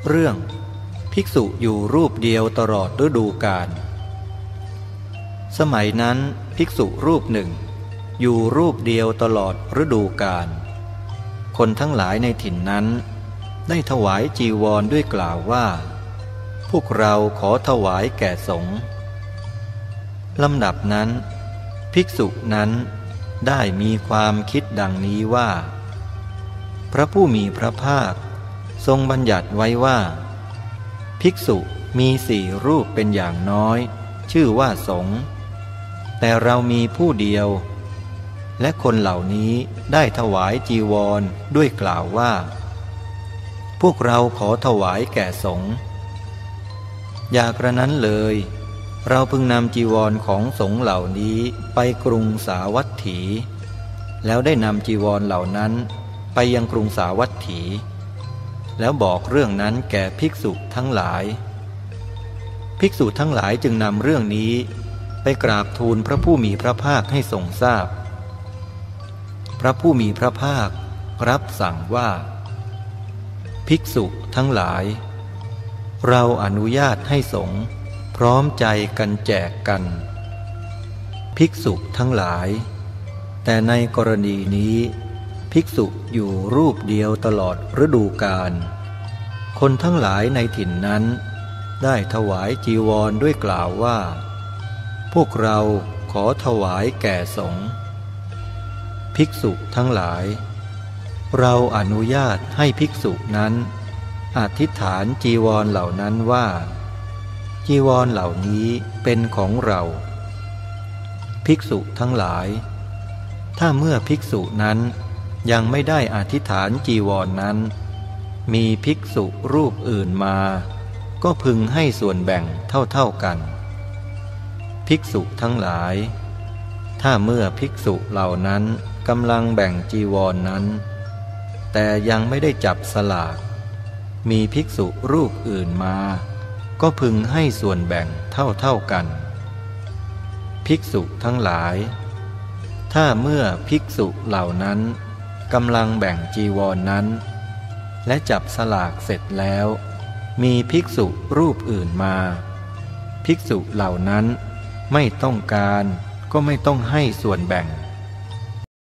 เรื่องภิกษุอยู่รูปเดียวตลอดฤดูกาลสมัยนั้นภิกษุรูปหนึ่งอยู่รูปเดียวตลอดฤดูกาลคนทั้งหลายในถิ่นนั้นได้ถวายจีวรด้วยกล่าวว่าพวกเราขอถวายแก่สงฆ์ลำดับนั้นภิกษุนั้นได้มีความคิดดังนี้ว่าพระผู้มีพระภาคทรงบัญญัติไว้ว่าภิกษุมี4 รูปเป็นอย่างน้อยชื่อว่าสงฆ์แต่เรามีผู้เดียวและคนเหล่านี้ได้ถวายจีวรด้วยกล่าวว่าพวกเราขอถวายแก่สงฆ์อย่ากระนั้นเลยเราพึงนำจีวรของสงฆ์เหล่านี้ไปกรุงสาวัตถีแล้วได้นำจีวรเหล่านั้นไปยังกรุงสาวัตถีแล้วบอกเรื่องนั้นแก่ภิกษุทั้งหลายภิกษุทั้งหลายจึงนำเรื่องนี้ไปกราบทูลพระผู้มีพระภาคให้ทรงทราบพระผู้มีพระภาครับสั่งว่าภิกษุทั้งหลายเราอนุญาตให้สงฆ์พร้อมใจกันแจกกันภิกษุทั้งหลายแต่ในกรณีนี้ภิกษุอยู่รูปเดียวตลอดฤดูกาลคนทั้งหลายในถิ่นนั้นได้ถวายจีวรด้วยกล่าวว่าพวกเราขอถวายแก่สงฆ์ภิกษุทั้งหลายเราอนุญาตให้ภิกษุนั้นอธิษฐานจีวรเหล่านั้นว่าจีวรเหล่านี้เป็นของเราภิกษุทั้งหลายถ้าเมื่อภิกษุนั้นยังไม่ได้อธิษฐานจีวรนั้นมีภิกษุรูปอื่นมาก็พึงให้ส่วนแบ่งเท่ากันภิกษุทั้งหลายถ้าเมื่อภิกษุเหล่านั้นกำลังแบ่งจีวรนั้นแต่ยังไม่ได้จับสลากมีภิกษุรูปอื่นมาก็พึงให้ส่วนแบ่งเท่ากันภิกษุทั้งหลายถ้าเมื่อภิกษุเหล่านั้นกำลังแบ่งจีวรนั้นและจับสลากเสร็จแล้วมีภิกษุรูปอื่นมาภิกษุเหล่านั้นไม่ต้องการก็ไม่ต้องให้ส่วนแบ่ง